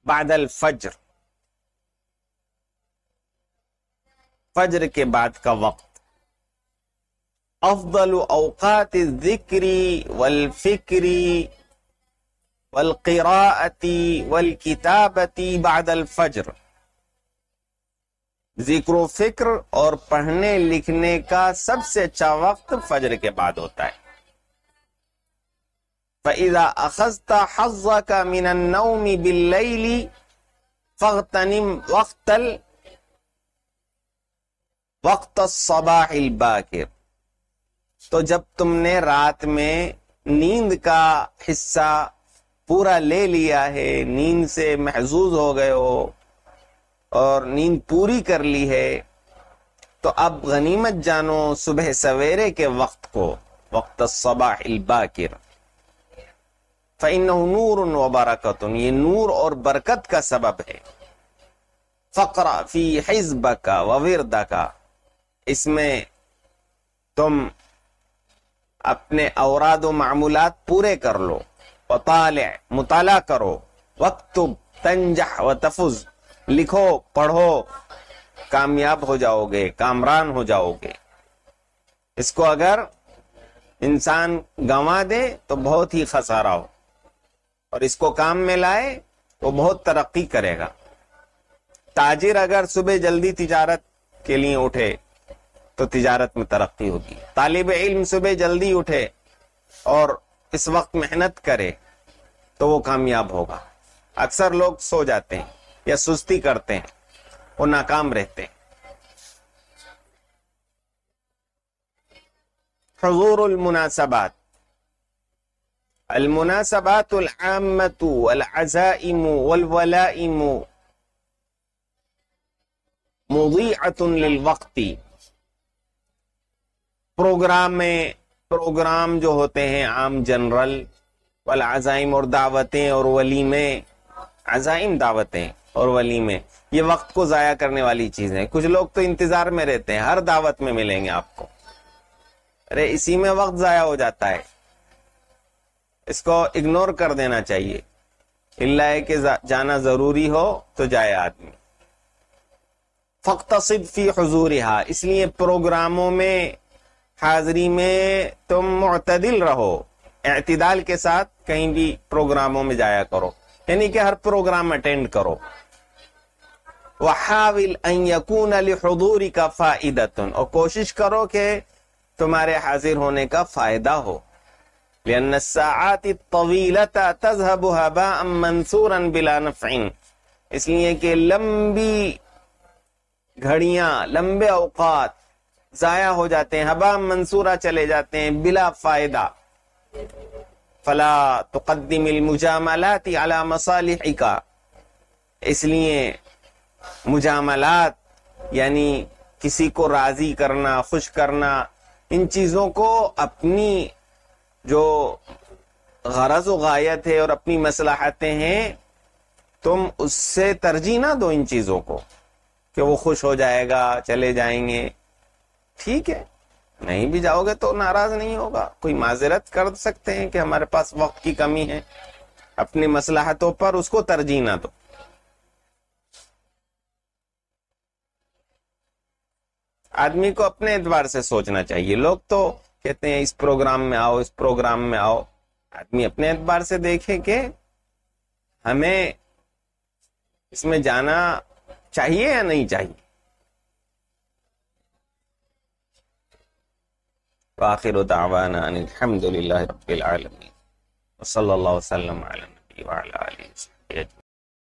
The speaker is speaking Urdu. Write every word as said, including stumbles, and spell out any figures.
بعد الفجر، فجر کے بعد کا وقت. افضل اوقات الذکر والفکر والقراءۃ والکتابۃ بعد الفجر، ذکر و فکر اور پڑھنے لکھنے کا سب سے اچھا وقت فجر کے بعد ہوتا ہے. فَإِذَا أَخَذْتَ حَظَّكَ مِنَ النَّوْمِ بِاللَّيْلِ فَاغْتَنِمْ وَقْتَ ال وقت الصباح الباکر. تو جب تم نے رات میں نیند کا حصہ پورا لے لیا ہے، نیند سے محظوظ ہو گئے ہو اور نیند پوری کر لی ہے، تو اب غنیمت جانو صبح سویرے کے وقت کو، وقت الصباح الباکر. فَإِنَّهُ نُورٌ وَبَرَكَةٌ، یہ نور اور برکت کا سبب ہے. فَقْرَأْ فِي حِزْبَكَ وَوِرْدَكَ، اس میں تم اپنے اوراد و معمولات پورے کر لو. وطالع، مطالعہ کرو. وَاكْتُبْ تَنْجَحْ وَتَفُزْ، لکھو پڑھو کامیاب ہو جاؤ گے، کامران ہو جاؤ گے. اس کو اگر انسان گنوا دے تو بہت ہی خسارہ ہو، اور اس کو کام میں لائے تو بہت ترقی کرے گا. تاجر اگر صبح جلدی تجارت کے لیے اٹھے تو تجارت میں ترقی ہوگی. طالب علم صبح جلدی اٹھے اور اس وقت محنت کرے تو وہ کامیاب ہوگا. اکثر لوگ سو جاتے ہیں یا سستی کرتے ہیں، وہ ناکام رہتے ہیں. حضور المناسبات، المناسبات العامة والعزائم والولائم مضيعة للوقت. پروگرام میں پروگرام جو ہوتے ہیں عام جنرل، والعزائم اور دعوتیں اور ولیمے، عزائم دعوتیں اور ولیمے، یہ وقت کو ضائع کرنے والی چیزیں. کچھ لوگ تو انتظار میں رہتے ہیں ہر دعوت میں ملیں گے آپ کو، ارے اسی میں وقت ضائع ہو جاتا ہے. اس کو اگنور کر دینا چاہیے، اللہ ہے کہ جانا ضروری ہو تو جائے آدمی. فاقتصد فی حضورها، اس لیے پروگراموں میں حاضری میں تم معتدل رہو، اعتدال کے ساتھ کہیں بھی پروگراموں میں جایا کرو، یعنی کہ ہر پروگرام اٹینڈ کرو. وحاول ان یکون لحضورک فائدۃ، اور کوشش کرو کہ تمہارے حاضر ہونے کا فائدہ ہو. لأن الساعات الطويلة تذهب هباء منثورا بلا نفع، اس لیے کہ لمبی گھڑیاں، لمبے اوقات ضائع ہو جاتے ہیں، ہباء منثورا چلے جاتے ہیں بلا فائدہ. فلا تقدم المجاملات على مصالحك، اس لیے مجاملات یعنی کسی کو راضی کرنا، خوش کرنا، ان چیزوں کو اپنی جو غرض و غایت ہے اور اپنی مصلحتیں ہیں، تم اس سے ترجیح نہ دو ان چیزوں کو کہ وہ خوش ہو جائے گا چلے جائیں گے. ٹھیک ہے، نہیں بھی جاؤ گے تو ناراض نہیں ہوگا، کوئی معذرت کر سکتے ہیں کہ ہمارے پاس وقت کی کمی ہے. اپنی مصلحتوں پر اس کو ترجیح نہ دو. آدمی کو اپنے اعتبار سے سوچنا چاہیے. لوگ تو کہتے ہیں اس پروگرام میں آؤ، اس پروگرام میں آؤ. آدمی اپنے اعتبار سے دیکھے کہ ہمیں اس میں جانا چاہیے یا نہیں چاہیے. وآخر دعوانا ان الحمد للہ رب العالمین، وصلی اللہ وسلم علی نبی وعلی آلہ وصحبہ اجمعین.